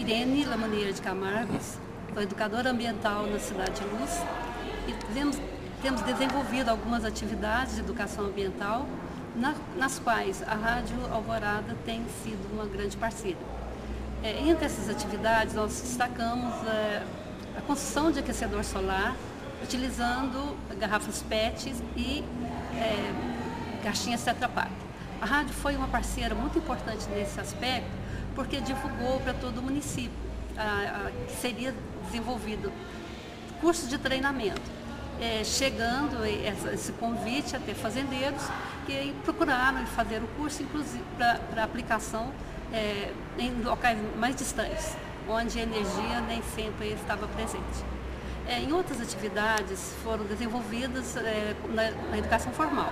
Irene Lamoneira de Camargo, sou educadora ambiental na Cidade de Luz e temos desenvolvido algumas atividades de educação ambiental nas quais a Rádio Alvorada tem sido uma grande parceira. Entre essas atividades, nós destacamos a construção de aquecedor solar, utilizando garrafas PET e caixinhas Tetra Pak. A rádio foi uma parceira muito importante nesse aspecto, porque divulgou para todo o município que seria desenvolvido cursos de treinamento, chegando esse convite até fazendeiros que procuraram fazer o curso, inclusive para aplicação em locais mais distantes, onde a energia nem sempre estava presente. Em outras atividades foram desenvolvidas na educação formal.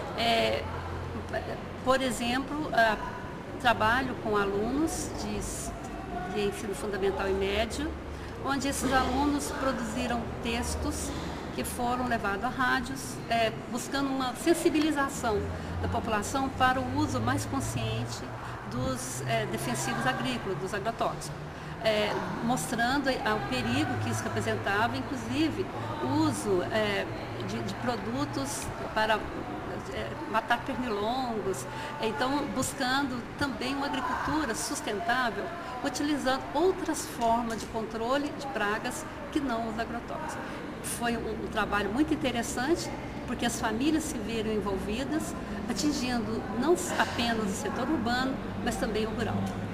Por exemplo, trabalho com alunos de ensino fundamental e médio, onde esses alunos produziram textos que foram levados a rádios, buscando uma sensibilização da população para o uso mais consciente dos defensivos agrícolas, dos agrotóxicos, mostrando o perigo que isso representava, inclusive o uso de produtos para matar pernilongos, então buscando também uma agricultura sustentável, utilizando outras formas de controle de pragas que não os agrotóxicos. Foi um trabalho muito interessante, porque as famílias se viram envolvidas, atingindo não apenas o setor urbano, mas também o rural.